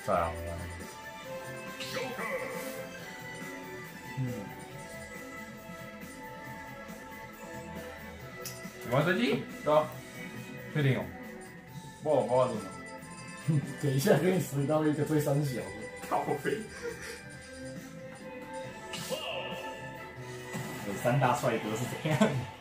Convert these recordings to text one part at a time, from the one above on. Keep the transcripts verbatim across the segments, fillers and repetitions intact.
帅啊！ 嗯。玩飞机？对啊。确定哦？我我我怎么？ 等一下给你随到一个最三小的。 靠背。 有三大帅哥是怎样？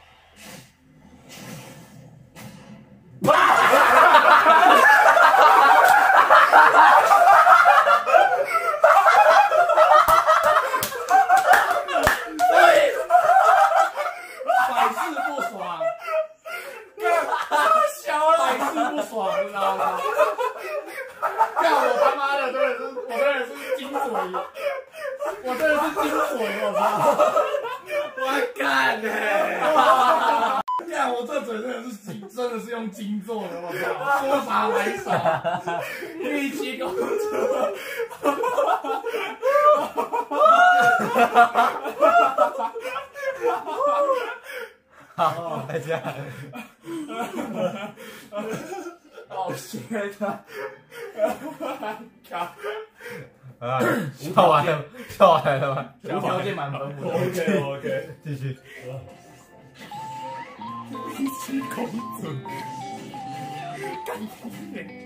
百试不爽，小了，百试不爽，你知道吗？看我他妈的，真的是，我真的是精髓，我真的是精髓，我操！我干呢！看我这嘴真的是精，真的是用精做的，我操！说啥来啥，力气公主。 好，大家。 好邪的！靠！ 啊，笑完了，笑完了吗？ 无条件满分。 OK OK， 继续。 力气公主，干你！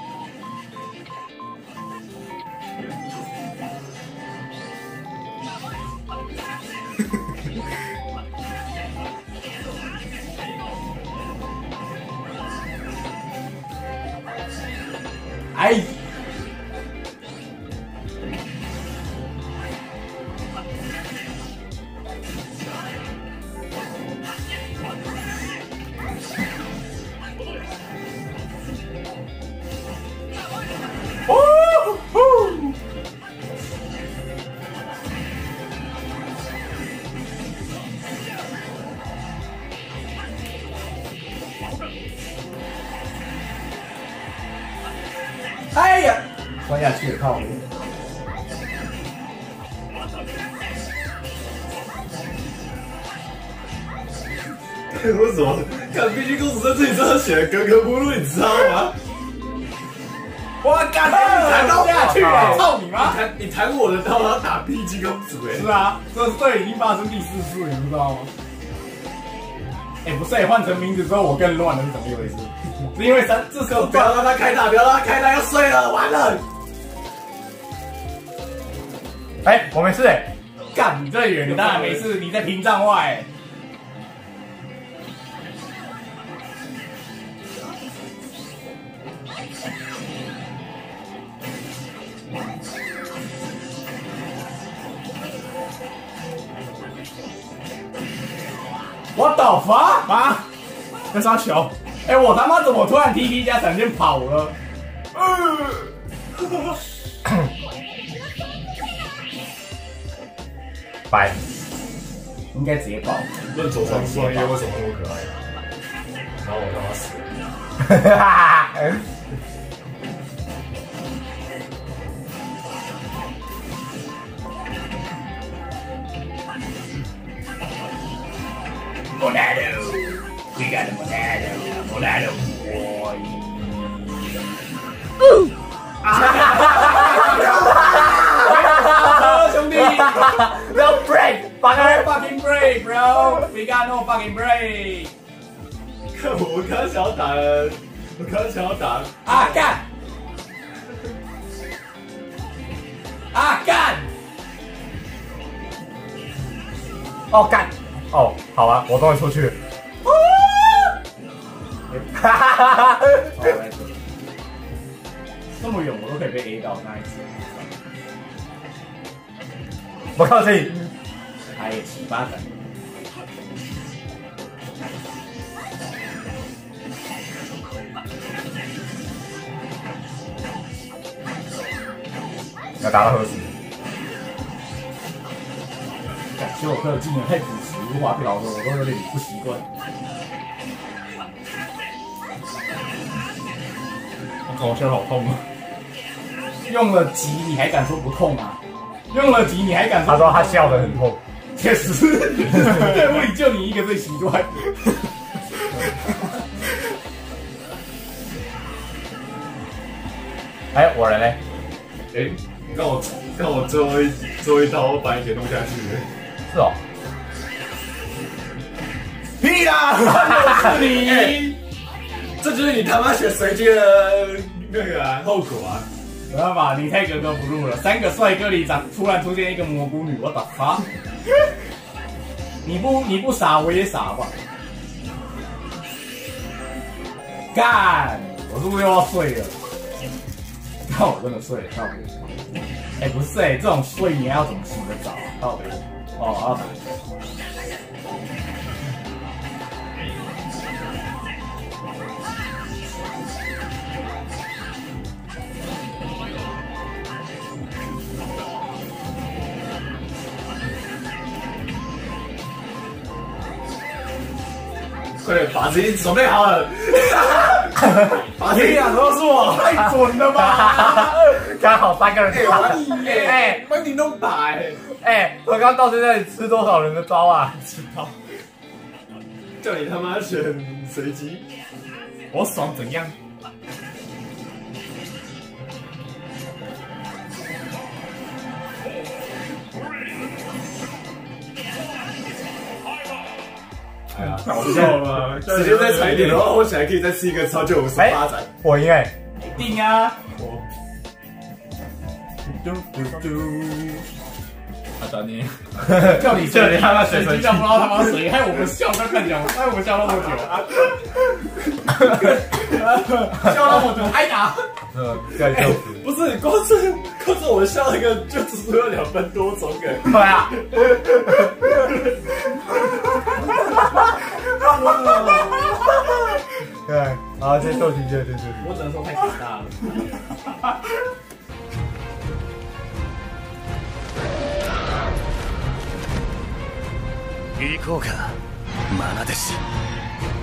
哎！哦吼！哎呀，摔下去了，靠！ 为什么看 B G 公主在这里真的显得格格不入，你知道吗？ 我干，你弹刀下去了，操你妈！ 你弹你弹我的刀，然后打 B G 公主哎。 是啊，这这已经发生第四次了，你知道吗？哎，不是，换成名字之后我更乱了，是怎么一回事？是因为三这时候不要让他开打，不要让他开打，要睡了，完了。 哎，我没事哎。 干，你最远，你当然没事，你在屏障外。我倒发啊！那杀球！哎，我他妈怎么突然 T P 加闪现跑了？ 白， 应该直接爆。 论左双双叶为什么那么可爱？然后我他妈死了。 哈哈哈！ Monado, we got a Monado, Monado boy. 啊！兄弟 ，No break， fucking fucking break, bro. We got no fucking break. 看我刚刚想要打人，我刚刚想要打啊干！啊干！ 哦干！哦，好啊，我终于出去了。哈哈哈哈！ 这么远我都可以被 A 到，那一次。 我靠这里， 还有七八分。 要打到何时？ 其实我克的技能太朴实无华，被老说我都有点不习惯。 我靠，我现在好痛啊！ 用了级你还敢说不痛啊？用了级你还敢说？ 他说他笑得很痛。 确实，队伍里就你一个最习惯。 哎，我人嘞？ 哎，让我让我最后一最后一刀把你给弄下去。 是哦。 屁啦！ 是你， 这就是你他妈选随机的那个啊后果啊！ 没办法，你太格格不入了。三个帅哥里长突然出现一个蘑菇女，我打发。你不你不傻，我也傻吧？干！我是不是又要睡了？那我真的睡了，那我。哎、欸，不是哎、欸，这种睡眠要怎么洗得着啊？到底？哦，要打。 快点把自己准备好了，把自己两都是我，太准了吧！ 刚好三个人哎， 打。 帮你哎，帮你弄打哎， 哎，我刚到现在你吃多少人的招啊？ 知道？叫你他妈选随机， 我爽怎样？ 哎呀， 搞笑了， 直接再踩一点的话，或许还可以再吃一个超级五十发展。 我赢哎！ 一定啊！ 我嘟嘟嘟， 他找你， 叫你叫你他妈水水机，叫不知道他妈谁，害我们笑在看讲，害我们笑那么久，笑那么久，挨打。 嗯，该笑死。 不是，光是光是我笑那个就只说了两分多钟哎。 对啊。对，好，这斗鸡就就是。 我只能说太可大了。 行こうか、愛弟子。